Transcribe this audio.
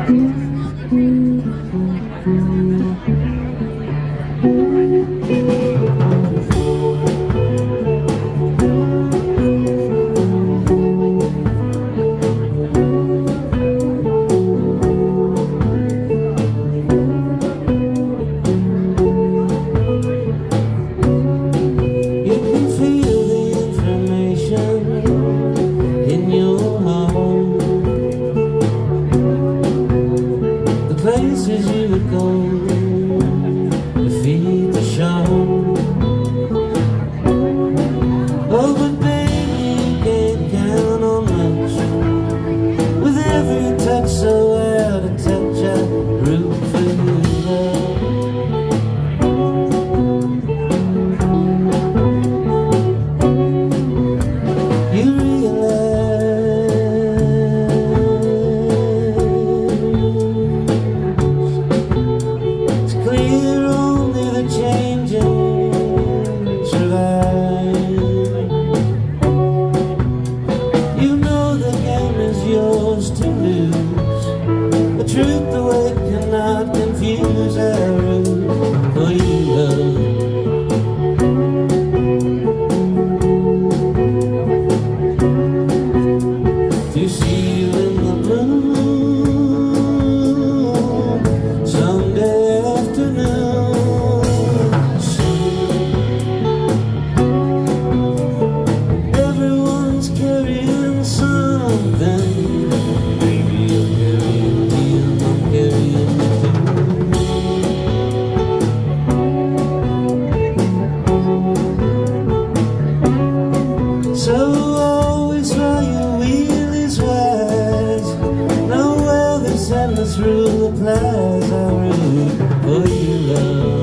Places you would go to feed the show. Oh, but baby, you can't count on much. With every touch so out of touch, I root for you, love. You yours to lose. The truth, the way cannot confuse our root for you, love. To see you in the bloom Sunday afternoon. Everyone's carrying something. So always while your wheel is wise, no weather sadness rule applies. I root for you, love.